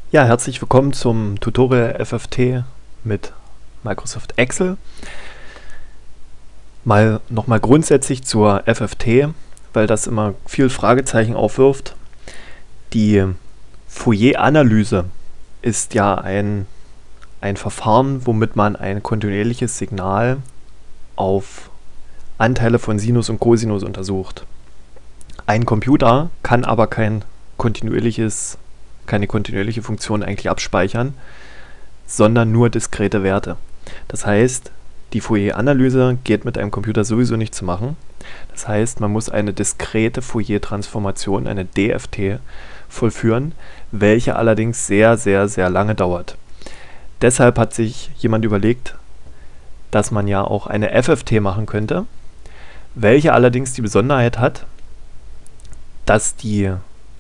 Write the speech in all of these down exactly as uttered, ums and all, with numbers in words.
Ja, herzlich willkommen zum Tutorial F F T mit Microsoft Excel. Mal nochmal grundsätzlich zur F F T, weil das immer viel Fragezeichen aufwirft. Die Fourier-Analyse ist ja ein, ein Verfahren, womit man ein kontinuierliches Signal auf Anteile von Sinus und Cosinus untersucht. Ein Computer kann aber kein kontinuierliches keine kontinuierliche Funktion eigentlich abspeichern, sondern nur diskrete Werte. Das heißt, die Fourier-Analyse geht mit einem Computer sowieso nicht zu machen. Das heißt, man muss eine diskrete Fourier-Transformation, eine D F T, vollführen, welche allerdings sehr, sehr, sehr lange dauert. Deshalb hat sich jemand überlegt, dass man ja auch eine F F T machen könnte, welche allerdings die Besonderheit hat, dass die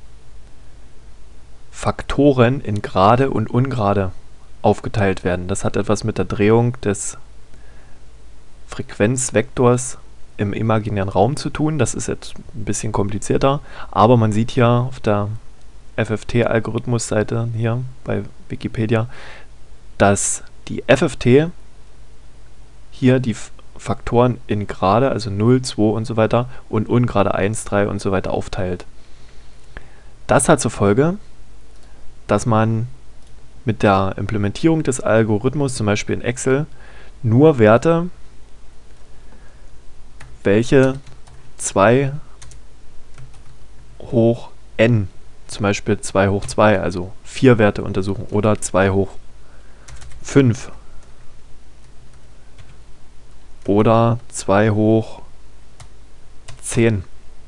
Faktoren in gerade und ungerade aufgeteilt werden. Das hat etwas mit der Drehung des Frequenzvektors im imaginären Raum zu tun. Das ist jetzt ein bisschen komplizierter, aber man sieht hier auf der F F T-Algorithmus-Seite hier bei Wikipedia, dass die F F T hier die Faktoren in gerade, also null, zwei und so weiter, und ungerade eins, drei und so weiter aufteilt. Das hat zur Folge, dass man mit der Implementierung des Algorithmus, zum Beispiel in Excel, nur Werte, welche zwei hoch n, zum Beispiel zwei hoch zwei, also vier Werte untersuchen, oder zwei hoch fünf oder zwei hoch zehn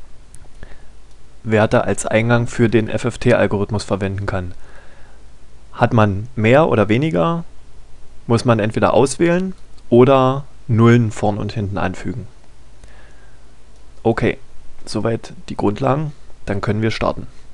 Werte als Eingang für den F F T-Algorithmus verwenden kann. Hat man mehr oder weniger, muss man entweder auswählen oder Nullen vorn und hinten anfügen. Okay, soweit die Grundlagen, dann können wir starten.